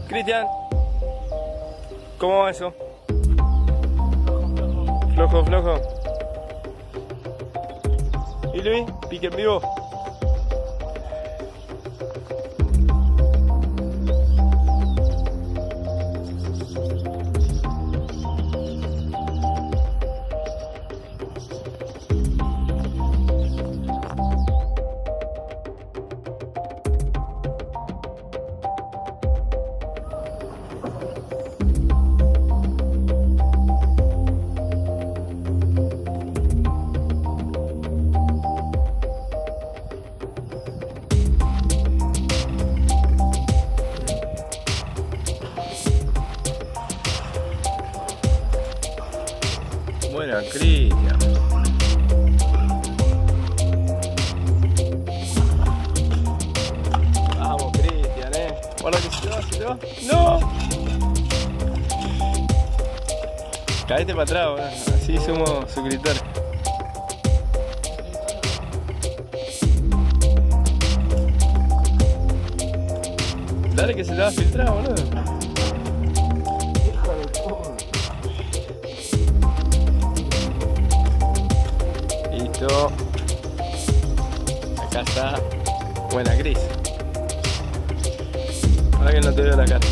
Cristian, ¿cómo va eso? Flojo, flojo. ¿Y Luis? ¿Pique en vivo? Buena, Cristian. Vamos, Cristian, Guarda que se te va, ¡No! Caete para atrás, ¿verdad? Así somos suscriptores. Dale que se te va a filtrar, boludo. Listo. Acá está. Buena, Cris. Ahora que no te veo la cara.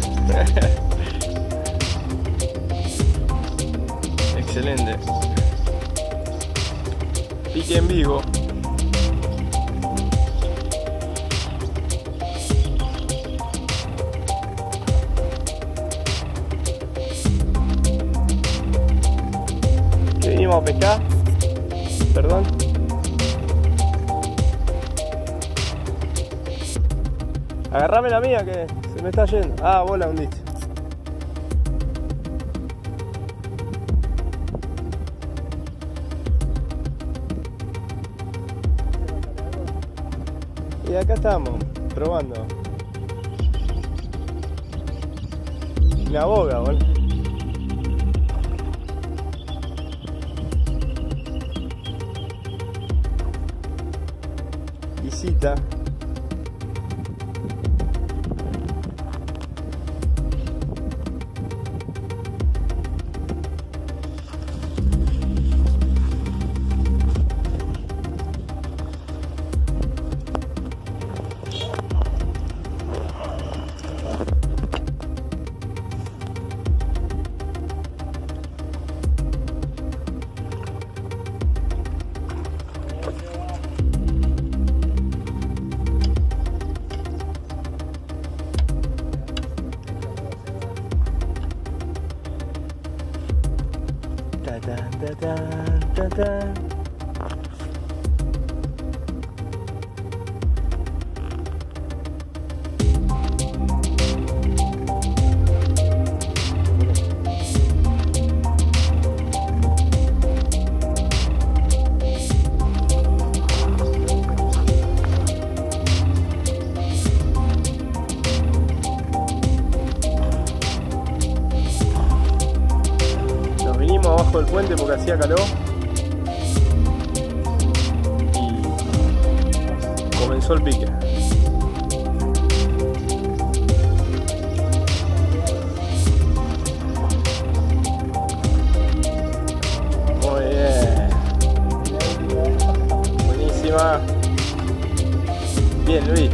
Excelente. Pique en vivo. ¿Qué vinimos a pescar? Perdón. Agarrame la mía que se me está yendo. Ah, vos la hundiste. Y acá estamos, probando. Una boga, boludo. Visita. Abajo del puente porque hacía calor y comenzó el pique. Muy bien, buenísima. Bien, Luis.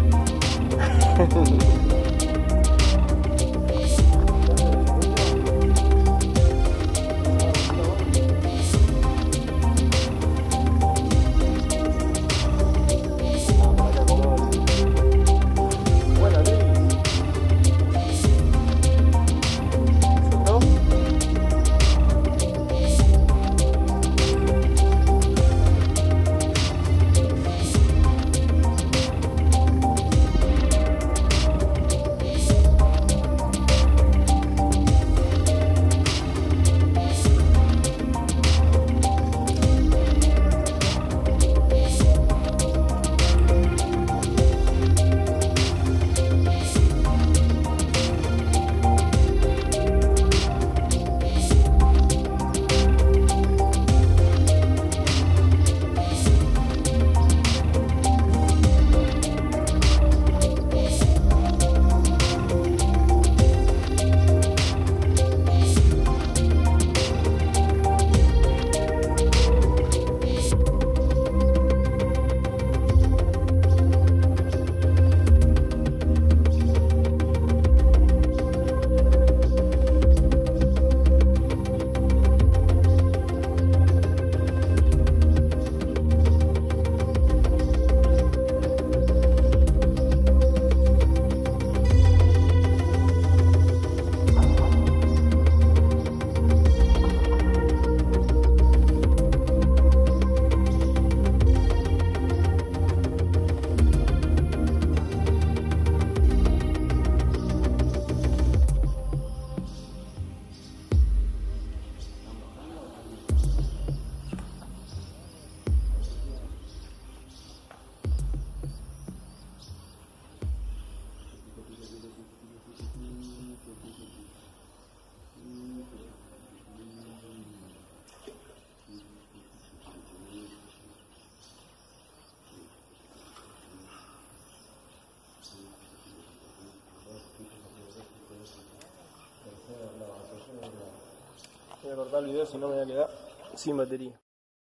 a cortar el video, si no me voy a quedar sin batería.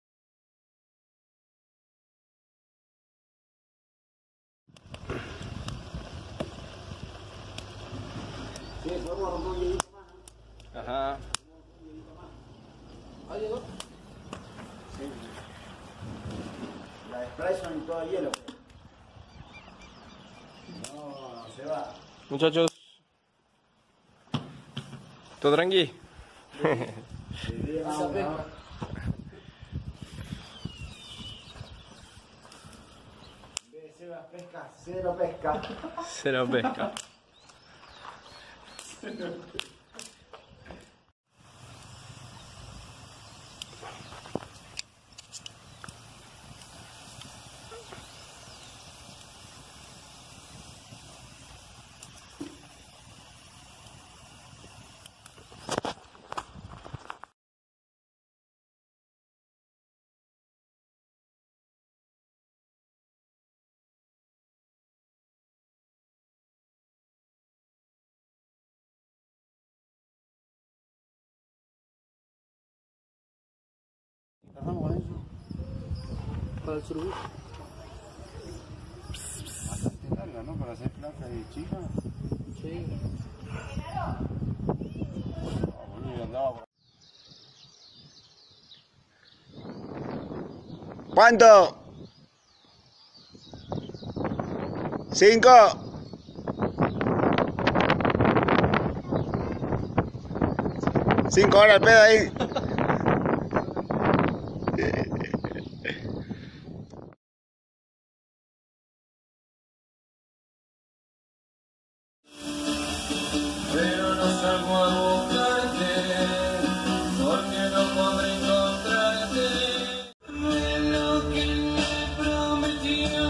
Sí, podemos romper un hielito más, ¿no? Ajá. ¿Ahí llegó? Sí. La spray son todo hielo. No, se va. Muchachos, ¿todo tranqui? Esa pesca. Seba pesca, cero pesca. Cero pesca. Trabajamos con eso. Para el surubí. Bastante larga, ¿no? Para hacer placa de chica. Sí. ¿Cuánto? 5. Cinco horas el pedo ahí. Pero no salgo a buscarte, porque no podré encontrarte. De lo que me prometí.